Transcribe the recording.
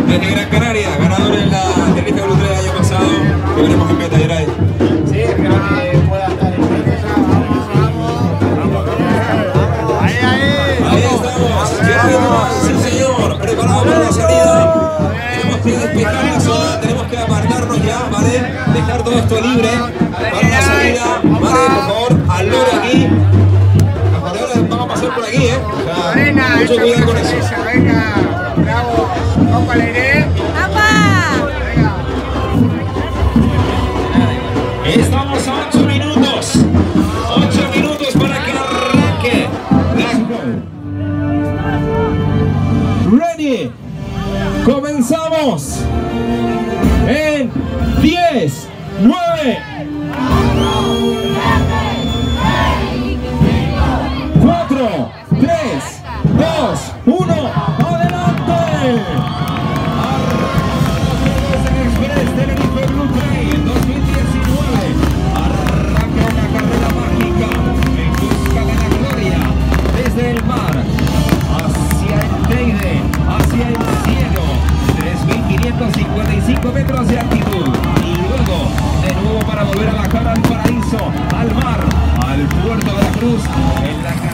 desde Gran Canaria, ganador en la Tenerife Blue Trail del año pasado. Te veremos en meta, Geray. Sí, espero que pueda estar en meta. Vamos. Ahí estamos, llegamos, sí señor, preparado para la salida. Tenemos que despejar la zona, tenemos que apartarnos ya, ¿vale? Dejar todo esto libre para la salida, ¿vale? Por favor, al loro aquí. Ahora vamos a pasar por aquí, ¿eh? O sea, mucho cuidado con eso. Venga, bravo. Vamos al aire. Estamos a 8 minutos. 8 minutos para que arranque. Ready. Comenzamos. En 10, 9, 4, 3, 2, 1, ¡adelante! Express Tenerife Blue Trail 2019. Arranca una carrera mágica en busca de la gloria. Desde el mar hacia el Teide, hacia el cielo. 3.555 metros de altitud. Y luego, de nuevo para volver a bajar al paraíso, al mar, al puerto de la Cruz, en la